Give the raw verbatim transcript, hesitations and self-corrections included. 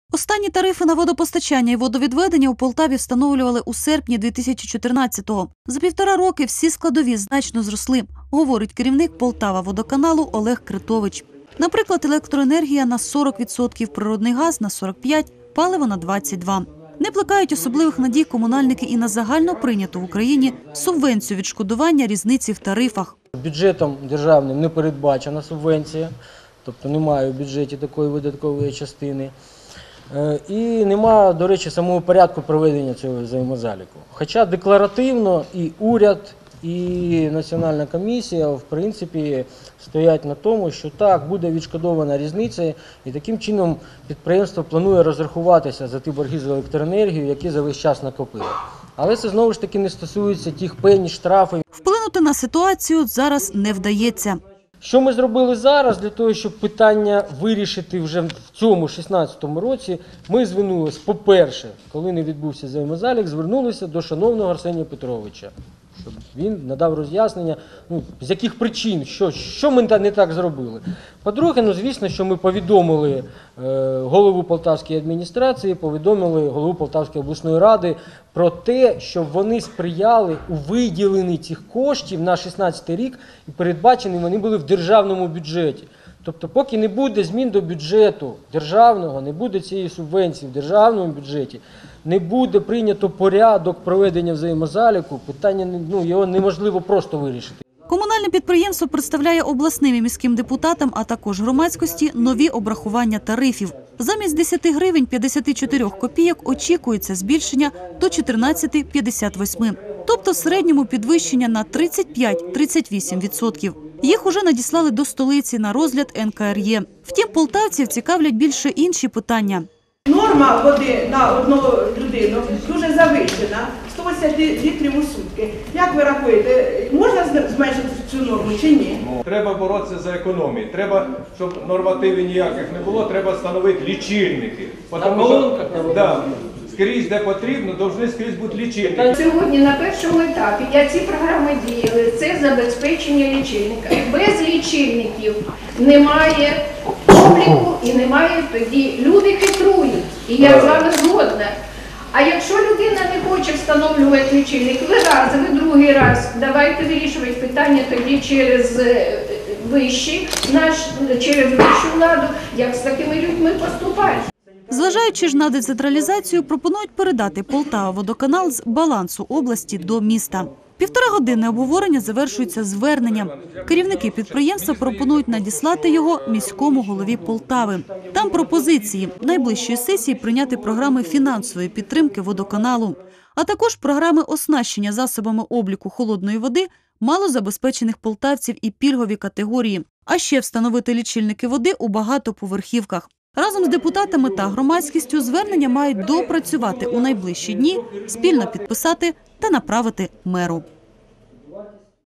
Останні тарифи на водопостачання і водовідведення у Полтаві встановлювали у серпні дві тисячі чотирнадцятого. За півтора роки всі складові значно зросли, говорить керівник Полтава-водоканалу Олег Критович. Наприклад, електроенергія на сорок відсотків, природний газ на сорок п'ять відсотків, паливо на двадцять два відсотки. Не плекають особливих надій комунальники і на загально прийняту в Україні субвенцію відшкодування різниці в тарифах. Бюджетом державним не передбачена субвенція, тобто немає у бюджеті такої видаткової частини. І немає, до речі, самого порядку проведення цього взаємозаліку. Хоча декларативно і уряд, і Національна комісія, в принципі, стоять на тому, що так, буде відшкодована різниця, і таким чином підприємство планує розрахуватися за ті борги за електроенергію, які за весь час накопили. Але це, знову ж таки, не стосується тих пені, штрафів. Вплинути на ситуацію зараз не вдається. Що ми зробили зараз для того, щоб питання вирішити вже в цьому шістнадцятому році? Ми звернулися, по-перше, коли не відбувся взаємозалік, звернулися до шановного Арсенія Петровича, щоб він надав роз'яснення, ну, з яких причин, що, що ми не так зробили. По-друге, ну, звісно, що ми повідомили е, голову Полтавської адміністрації, повідомили голову Полтавської обласної ради про те, щоб вони сприяли у виділенні цих коштів на шістнадцятий рік, і передбачені вони були в державному бюджеті. Тобто, поки не буде змін до бюджету державного, не буде цієї субвенції в державному бюджеті, не буде прийнято порядок проведення взаємозаліку, питання, ну, його неможливо просто вирішити. Комунальне підприємство представляє обласним і міським депутатам, а також громадськості нові обрахування тарифів. Замість десяти гривень п'ятдесят чотири копійок очікується збільшення до чотирнадцять п'ятдесят вісім. Тобто в середньому підвищення на тридцять п'ять - тридцять вісім відсотків. Їх уже надіслали до столиці на розгляд ен ка ер є. Втім, полтавців цікавлять більше інші питання. Норма води на одну людину дуже завищена, сто вісімдесят літрів у сутки. Як ви рахуєте, можна зменшити цю норму чи ні? Треба боротися за економію. Треба, щоб нормативів ніяких не було, треба встановити лічильники. Тому що, да, скрізь, де потрібно, повинні скрізь бути лічильники. Сьогодні на першому етапі, як ці програми діяли, це забезпечення лічильника. Без лічильників немає обліку і немає тоді, люди хитрують. І я з вами згодна. А якщо людина не хоче встановлювати лічильник, ви раз, ви другий раз, давайте вирішувати питання тоді через вищі, наш, через вищу владу, як з такими людьми поступати. Зважаючи ж на децентралізацію, пропонують передати Полтава-водоканал з балансу області до міста. Півторагодинне обговорення завершується зверненням. Керівники підприємства пропонують надіслати його міському голові Полтави. Там пропозиції найближчої сесії прийняти програми фінансової підтримки водоканалу, а також програми оснащення засобами обліку холодної води малозабезпечених полтавців і пільгові категорії, а ще встановити лічильники води у багатоповерхівках. Разом з депутатами та громадськістю звернення мають доопрацювати у найближчі дні, спільно підписати та направити меру.